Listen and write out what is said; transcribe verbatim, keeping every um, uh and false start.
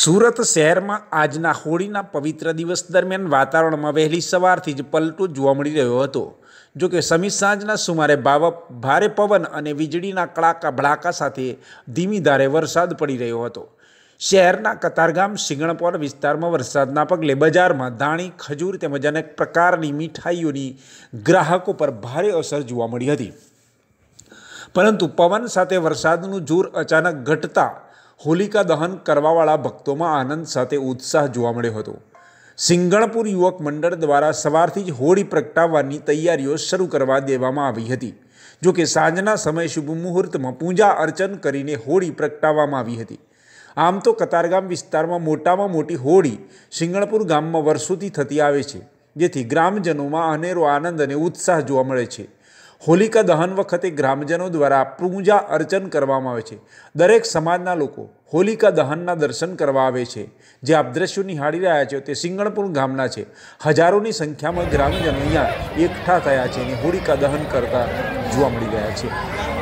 સુરત શહેરમાં આજના હોળીના પવિત્ર દિવસ દરમિયાન વાતાવરણમાં વહેલી સવારથી જ પલટો જોવા મળી રહ્યો હતો। જો કે સમી સાંજના સુમારે ભારે પવન અને વીજળીના કડાકા ભડાકા સાથે ધીમી ધારે વરસાદ પડી રહ્યો હતો। શહેરના કતારગામ સિંગણપોર વિસ્તારમાં વરસાદના પગલે બજારમાં ધાણી, ખજૂર તેમજ અનેક પ્રકારની મીઠાઈઓની ગ્રાહકો પર ભારે અસર જોવા મળી હતી। પરંતુ પવન સાથે વરસાદનું જોર અચાનક ઘટતા હોલિકા દહન કરવાવાળા ભક્તોમાં આનંદ સાથે ઉત્સાહ જોવા મળ્યો હતો। સિંગણપુર યુવક મંડળ દ્વારા સવારથી જ હોળી પ્રગટાવવાની તૈયારીઓ શરૂ કરવા દેવામાં આવી હતી। જો કે સાંજના સમય શુભ મુહૂર્તમાં પૂજા અર્ચન કરીને હોળી પ્રગટાવવામાં આવી હતી। આમ તો કતારગામ વિસ્તારમાં મોટામાં મોટી હોળી સિંગણપુર ગામમાં વર્ષોથી થતી આવે છે, જેથી ગ્રામજનોમાં અનેરો આનંદ અને ઉત્સાહ જોવા મળે છે। હોલિકા દહન વખતે ગ્રામજનો દ્વારા પૂજા અર્ચન કરવામાં આવે છે। દરેક સમાજના લોકો હોલિકા દહનના દર્શન કરવા આવે છે। જે આપ દ્રશ્યો નિહાળી રહ્યા છો તે સિંગણપુર ગામના છે। હજારોની સંખ્યામાં ગ્રામજનો અહીંયા એકઠા થયા છે અને હોલિકા દહન કરતા જોવા મળી રહ્યા છે।